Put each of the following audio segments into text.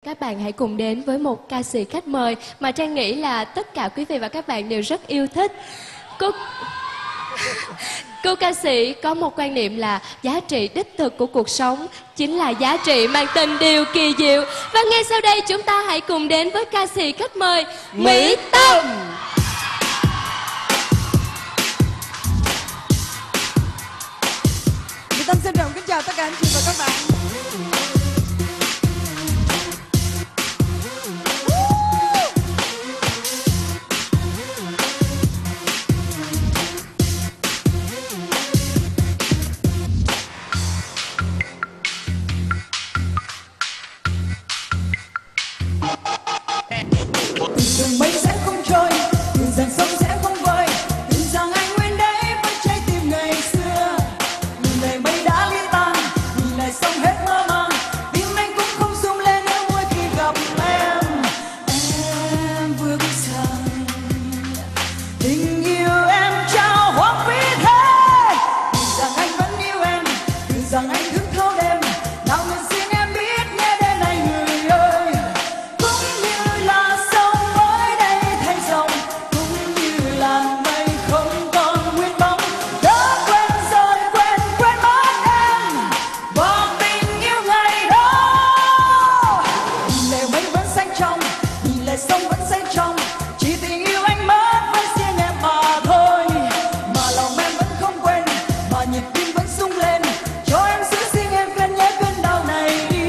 Các bạn hãy cùng đến với một ca sĩ khách mời mà Trang nghĩ là tất cả quý vị và các bạn đều rất yêu thích. Cô ca sĩ có một quan niệm là giá trị đích thực của cuộc sống chính là giá trị mang tình điều kỳ diệu. Và ngay sau đây chúng ta hãy cùng đến với ca sĩ khách mời Mỹ Tâm. Mỹ Tâm xin trọng kính chào tất cả anh chị và các bạn. Đường mây sẽ không trôi, đường dòng sông sẽ không vơi, tưởng rằng anh nguyên đấy với trái tim ngày xưa. Nhìn đời mây đã ly tan, nhìn lại sông hết mơ màng, tim anh cũng không rung lên nữa mỗi khi gặp em. Em vừa biết rằng tình yêu em trao hoang phí thế, tưởng rằng anh vẫn yêu em, tưởng rằng anh thức thâu đêm. Nào ngờ xin em biết nhé đến này người ơi, cũng như là sông mới đây thành dòng, cũng như làn mây không còn nguyên bóng. Đã quên rồi quên mất em và tình yêu ngày đó. Nhìn lệ mây vẫn xanh trong, nhìn lệ sông vẫn xanh trong, chỉ tình yêu anh mất với riêng em mà thôi. Mà lòng em vẫn không quên, mà nhịp tim vẫn rung lên, cho em giữ riêng em cơn nhớ cơn đau này đi.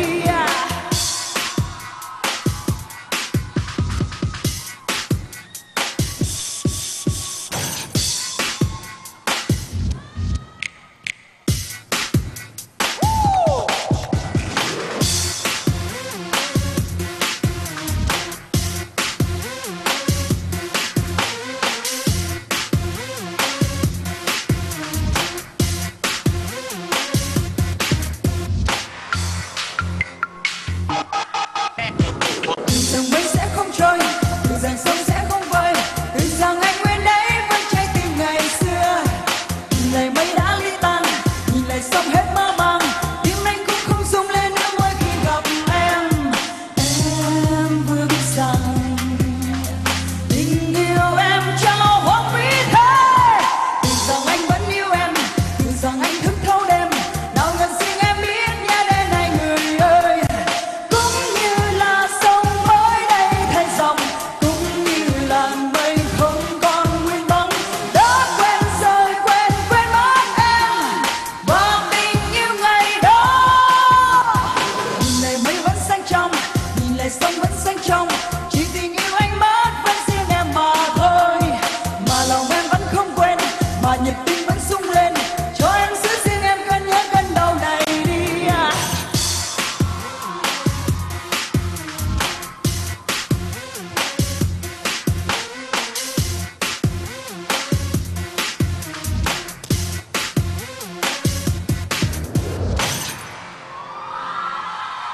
Dòng mây sẽ không trôi, từ dòng sông sẽ không vơi, tưởng rằng anh nguyên đấy với trái tim ngày xưa. Nhìn lời mây đã ly tan, nhìn lại sông hết mơ màng, tim anh cũng không rung lên nữa mỗi khi gặp em. Em vừa biết rằng tình yêu em trao hoang phí thế, tưởng rằng anh vẫn yêu em, tưởng rằng anh thức thâu đêm. Nào ngờ xin em biết nhé đến này người ơi, cũng như là sông mới đây thành dòng, cũng như làn mây không còn nguyên bóng. Đã quên rồi quên mất em và tình yêu ngày đó. Nhìn lệ mây vẫn xanh trong, nhìn lệ sông vẫn xanh trong, chỉ tình yêu anh mất với riêng em mà thôi. Mà lòng em vẫn không quên, mà nhịp tim vẫn rung lên, cho em giữ riêng em cơn nhớ cơn đau này đi.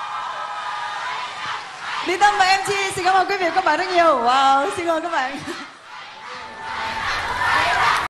Mỹ Tâm và em Chi xin cảm ơn quý vị và các bạn rất nhiều. Wow, xin mời các bạn.